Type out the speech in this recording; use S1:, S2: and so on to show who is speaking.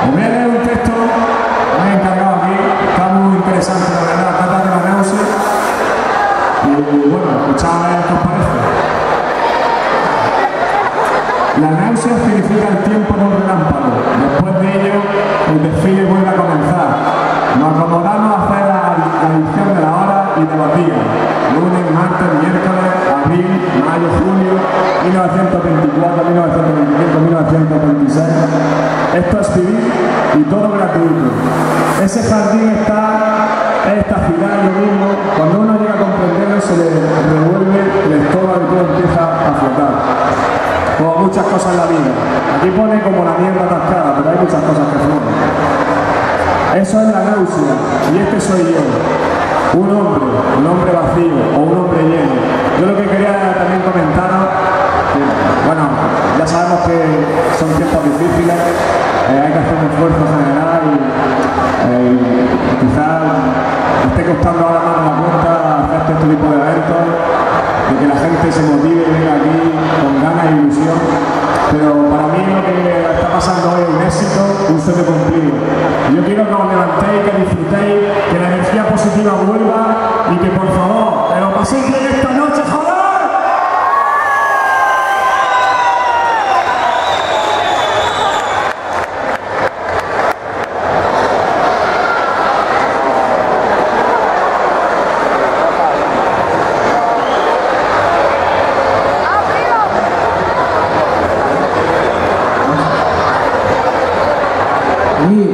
S1: Os voy a leer un texto, me he encargado aquí, está muy interesante la verdad, trata de la náusea. Y bueno, escuchad a ver qué os parece. La náusea significa el tiempo de un relámpago. Después de ello, el desfile vuelve a comenzar. Nos acomodamos a hacer la adición de la hora y de los días. Lunes, martes, miércoles, abril, mayo, junio, 1924, 1925, 1926. Esto es vivir y todo gratuito. Ese jardín está en esta ciudad, lo mismo. Cuando uno llega a comprenderlo, se le revuelve el estómago y todo empieza a flotar. Como muchas cosas en la vida. Aquí pone como la mierda atascada, pero hay muchas cosas que flotan. Eso es la náusea, y este soy yo. Un hombre vacío o un hombre lleno. Yo lo que quería también comentaros, que, bueno, ya sabemos que son tiempos difíciles, hay que hacer un esfuerzo general y quizás esté costando ahora más la cuenta hacer este tipo de eventos, de que la gente se motive y venga aquí con ganas e ilusión. Pero para mí lo que está pasando hoy es un éxito, un sueño cumplido. Yo quiero que os levantéis, que disfrutéis, que la energía positiva vuelva y que por favor, que lo paséis bien esta noche, joder.
S2: Y